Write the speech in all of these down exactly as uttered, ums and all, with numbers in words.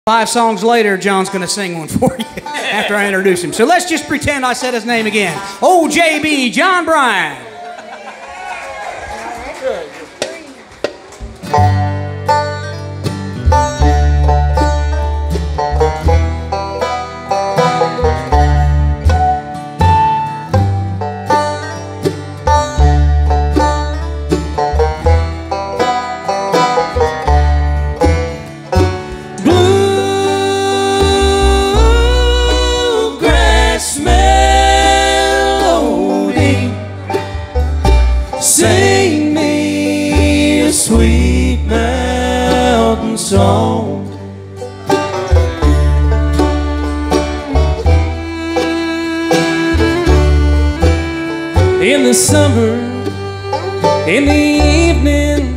Five songs later, John's going to sing one for you after I introduce him. So let's just pretend I said his name again. O J B, John Bryan. Sing me a sweet mountain song. In the summer, in the evening,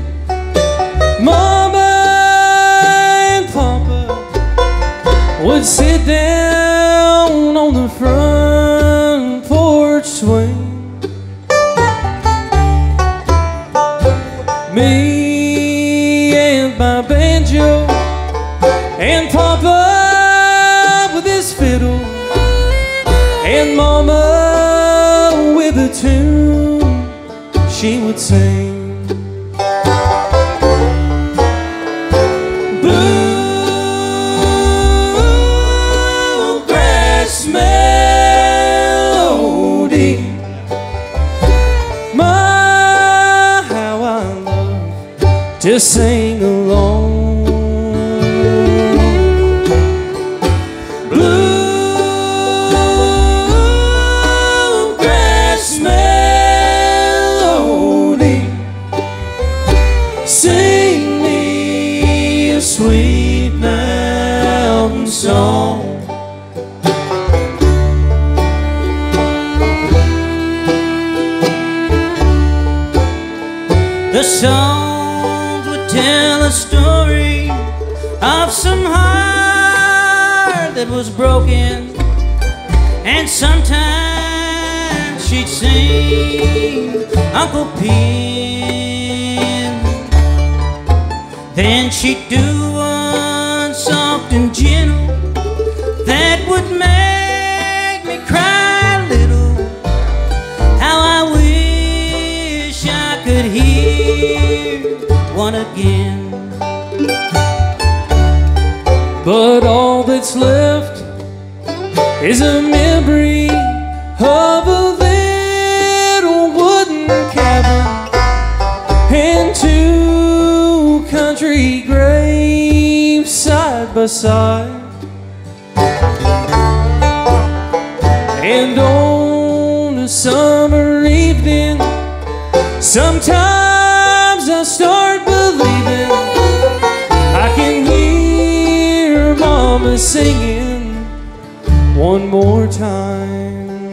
Mama and Papa would sit down on the front porch swing. Me and my banjo, and Papa with his fiddle, and Mama with a tune she would sing. Bluegrass melody, to sing along. Bluegrass melody, sing me a sweet mountain song. The song tell a story of some heart that was broken, and sometimes she'd sing Uncle Pin. Then she'd do one soft and gentle that would make me cry a little. How I wish I could hear one again. But all that's left is a memory of a little wooden cabin and two country graves side by side. And on a summer evening, sometimes I start believing I can hear Mama singing one more time.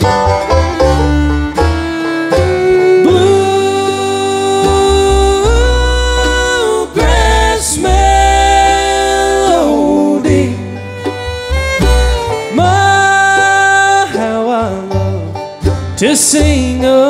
Bluegrass melody, my how I love to sing